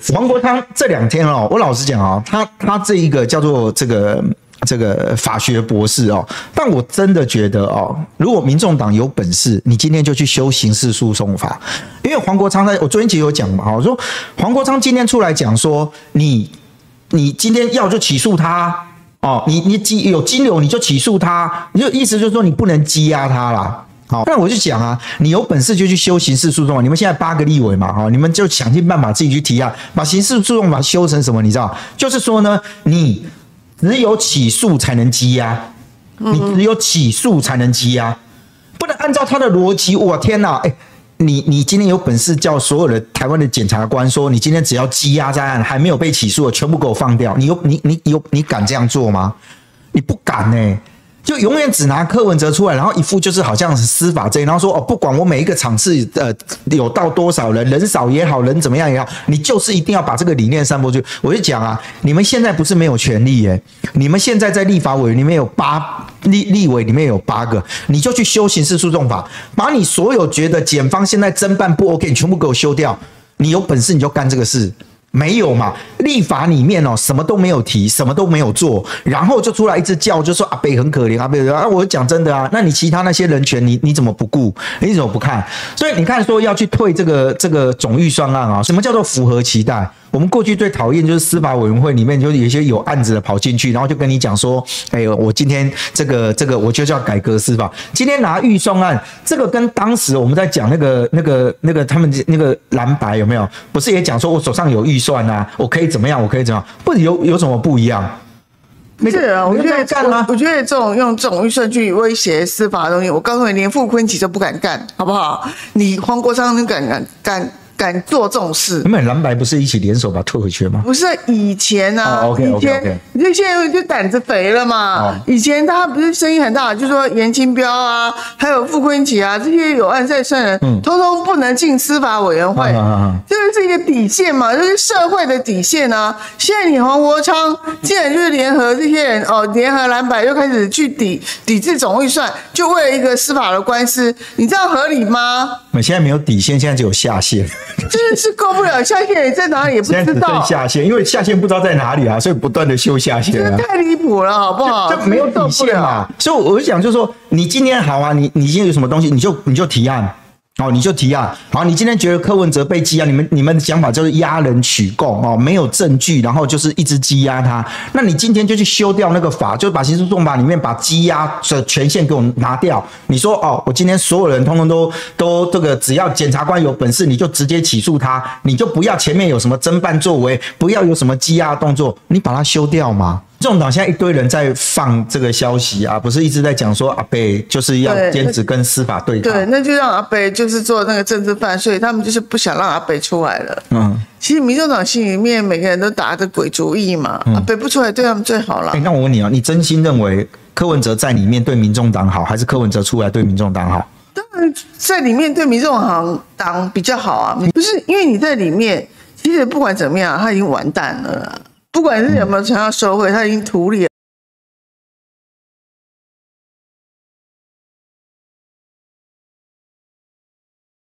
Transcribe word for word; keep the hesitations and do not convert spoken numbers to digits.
黄国昌这两天哦，我老实讲哦，他他这一个叫做这个这个法学博士哦，但我真的觉得哦，如果民众党有本事，你今天就去修刑事诉讼法，因为黄国昌在我昨天其实有讲嘛，我说黄国昌今天出来讲说，你你今天要就起诉他哦，你你有金流你就起诉他，你就意思就是说你不能羁押他啦。好，那我就讲啊，你有本事就去修刑事诉讼法。你们现在八个立委嘛，哈，你们就想尽办法自己去提案，把刑事诉讼法修成什么？你知道，就是说呢，你只有起诉才能羁押，你只有起诉才能羁押，不能按照他的逻辑。我天哪，哎，你你今天有本事叫所有的台湾的检察官说，你今天只要羁押在案，还没有被起诉的，全部给我放掉。你有你你有你敢这样做吗？你不敢呢、欸。就永远只拿柯文哲出来，然后一副就是好像是司法这一，然后说哦，不管我每一个场次呃有到多少人，人少也好，人怎么样也好，你就是一定要把这个理念散播出去。我就讲啊，你们现在不是没有权利耶，你们现在在立法委员里面有八立立委里面有八个，你就去修刑事诉讼法，把你所有觉得检方现在侦办不 OK， 你全部给我修掉。你有本事你就干这个事。没有嘛？立法里面哦，什么都没有提，什么都没有做，然后就出来一直叫，就说阿北很可怜，阿北啊，我讲真的啊，那你其他那些人权，你你怎么不顾？你怎么不看？所以你看说要去退这个这个总预算案啊，什么叫做符合期待？我们过去最讨厌就是司法委员会里面就有一些有案子的跑进去，然后就跟你讲说，哎，我今天这个这个我就叫改革司法。今天拿预算案，这个跟当时我们在讲那个那个那个他们那个蓝白有没有？不是也讲说我手上有预算啊，我可以怎么样？我可以怎么样？不有有什么不一样？ 不是啊，我觉得干吗？我觉得这种用这种预算去威胁司法的东西，我告诉你，连傅昆萁都不敢干，好不好？你黄国昌你敢敢敢？敢做这种事？你们蓝白不是一起联手把它退回去吗？ 不是以前啊， 哦、okay, 以前 okay, okay. 你就现在就胆子肥了嘛。哦、以前他不是声音很大，就说严清标啊，还有傅昆萁啊，这些有案在身人，嗯，通通不能进司法委员会，这就是一个底线嘛，这、就是社会的底线啊。现在你黄国昌竟然就是联合这些人哦，联合蓝白又开始去抵抵制总预算，就为了一个司法的官司，你这样合理吗？ 我们现在没有底线，现在只有下限。 真是够不了，下线在哪里也不知道。 现在只剩下线，因为下线不知道在哪里啊，所以不断的修下线啊。 太离谱了，好不好？ 就没有底线嘛。所以我就讲，就是说，你今天好啊，你你今天有什么东西，你就你就提案。哦，你就提案，好，你今天觉得柯文哲被羁押，你们你们的想法就是压人取供哦，没有证据，然后就是一直羁押他。那你今天就去修掉那个法，就把刑事诉讼法里面把羁押的权限给我拿掉。你说哦，我今天所有人通通都都这个，只要检察官有本事，你就直接起诉他，你就不要前面有什么侦办作为，不要有什么羁押的动作，你把它修掉嘛。众党现在一堆人在放这个消息啊，不是一直在讲说阿北就是要坚持跟司法对抗， 对，那就让阿北就是做那个政治犯，所以他们就是不想让阿北出来了。嗯，其实民众党心里面每个人都打着鬼主意嘛，嗯、阿北不出来对他们最好了。 哎、欸，那我问你啊，你真心认为柯文哲在里面对民众党好，还是柯文哲出来对民众党好？ 当然在里面对民众党比较好啊，不是因为你在里面，其实不管怎么样，他已经完蛋了啦。不管是有没有想要收回，他已经图利了。